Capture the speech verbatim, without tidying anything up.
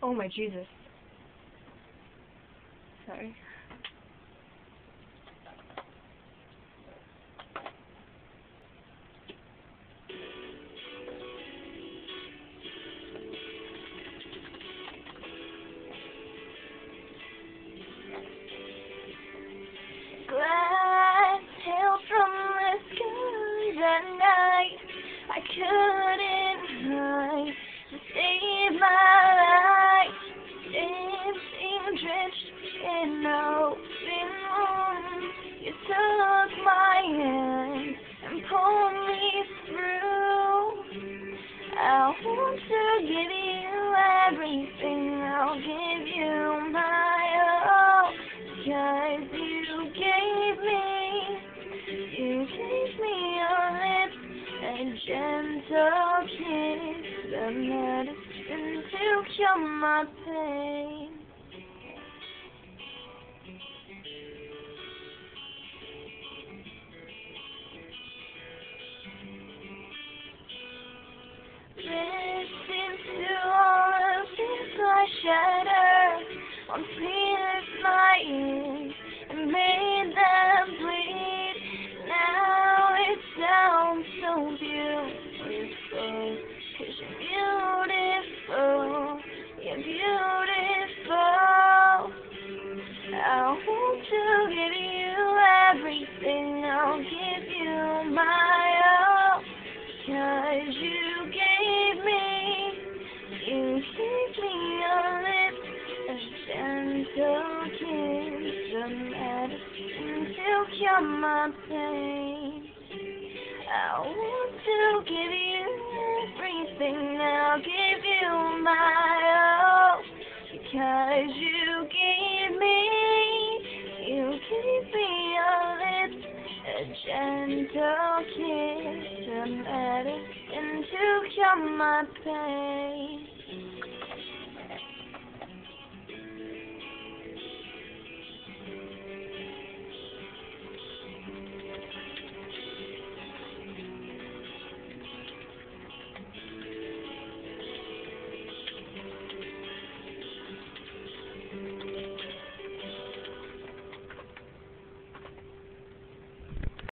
Oh my Jesus. Sorry. Glass hail from the sky that night. I couldn't hide to save my life. It seemed drenched in open wounds. You took my hand and pulled me through. I want to give you everything. I'll give you my all, 'cause you gave me, you gave me your lips, a gentle kiss, the medicine to cure my pain. Listen to all of this, I shatter on pierced my ears and made them bleed. Now it sounds so beautiful, 'cause you're beautiful, you're beautiful. I want to give you everything, I'll give you my all, 'cause you gave me, you gave me your lips, a gentle kiss, a medicine to cure my pain. I want to give you everything, I'll give you my all, because you gave me, you gave me your lips, a gentle kiss, a medicine to cure my pain.